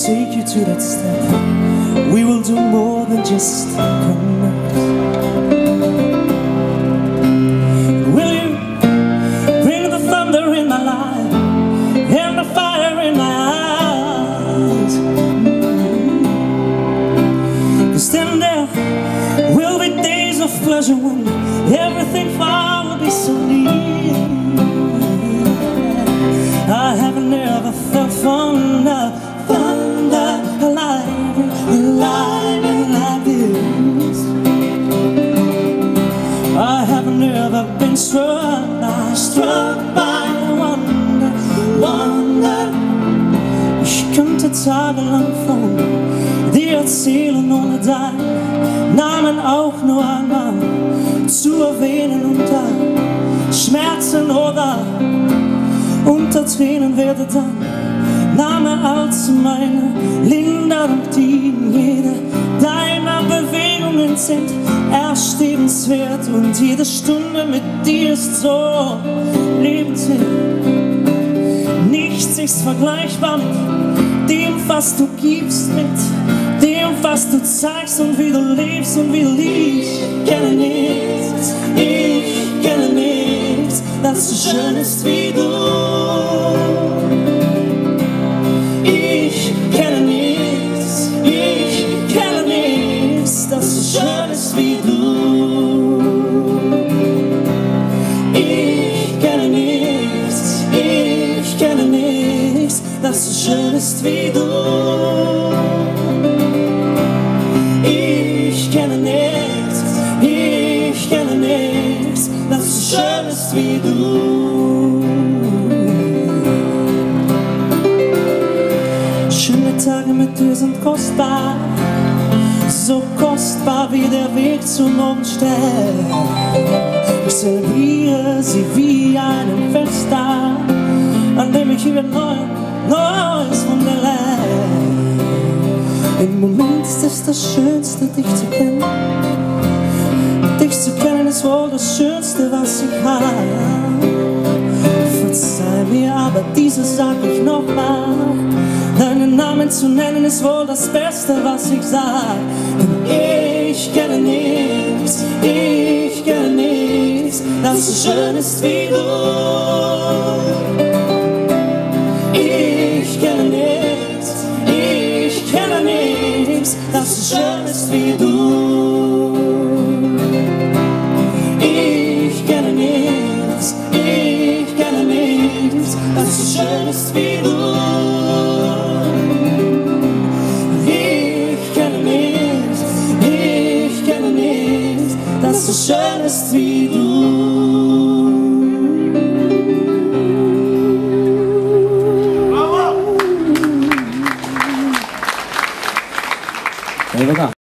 take you to that step. We will do more than just connect. Will you bring the thunder in my life and the fire in my eyes? 'Cause then there will be days of pleasure when everything far will be so near. I have never felt thunder lightning like this. I have never been struck by wonder. Ich könnte tagelang von dir erzählen, ohne deinen Namen auch nur einmal zu erwähnen, und dann Schmerzen oder unter Tränen werde dein Name als meine Linderung, jede deiner Bewegungen sind erstrebenswert, und jede Stunde mit dir ist so lebenswert. Nichts ist vergleichbar mit dem, was du gibst, mit dem, was du zeigst und wie du lebst und wie du liebst. Ich kenne nichts, das so schön ist wie du. Ich kenne nichts, das so schön ist wie du. Ich kenne nichts, das so schön ist wie du. Ich kenne nichts, das so schön ist wie du. Schöne Tage mit dir sind kostbar, so kostbar wie der Weg zum Morgenstern. Ich zelebriere sie wie einen Festtag, an dem ich wieder Neues Wunder lerne. Im Moment ist es das Schönste, dich zu kennen. Dich zu kennen ist wohl das Schönste, was ich habe. Verzeih mir, aber dieses sag ich nochmal. Deinen Namen zu nennen ist wohl das Beste, was ich sag. Denn ich kenne nichts, das so schön ist wie du. Ich kenne nichts, das so schön ist wie du. Ich kenne nichts, das so schön ist wie du. Das so schön ist wie du. Bravo!